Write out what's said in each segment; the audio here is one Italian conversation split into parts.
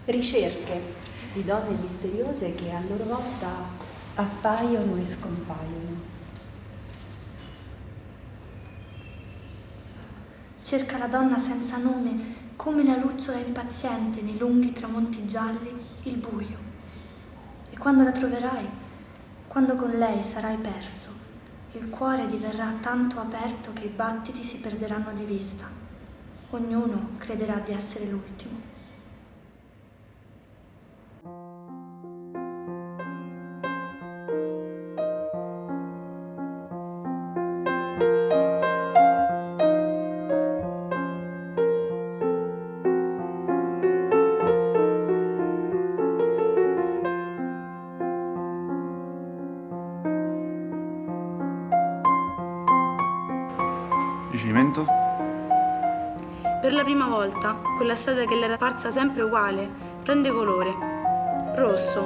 ricerche di donne misteriose che a loro volta appaiono e scompaiono. Cerca la donna senza nome, come la lucciola impaziente nei lunghi tramonti gialli, il buio. E quando la troverai, quando con lei sarai perso, il cuore diverrà tanto aperto che i battiti si perderanno di vista. Ognuno crederà di essere l'ultimo. Ricevimento? Per la prima volta, quella strada che le era parsa sempre uguale prende colore. Rosso.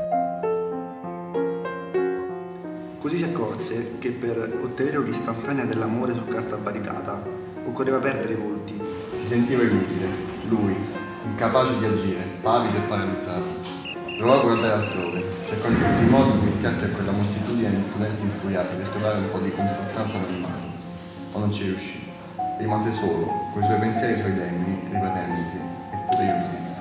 Così si accorse che per ottenere un'istantanea dell'amore su carta baritata occorreva perdere i volti. Si sentiva inutile, lui, incapace di agire, pavido e paralizzato. Provò a guardare altrove, cercò in tutti i modi di mischiarsi a quella moltitudine di studenti infuriati per trovare un po' di confortante anonimato, ma non ci riuscì. Rimase solo, coi suoi pensieri e i suoi demoni, ripetendosi, eppure io esisto.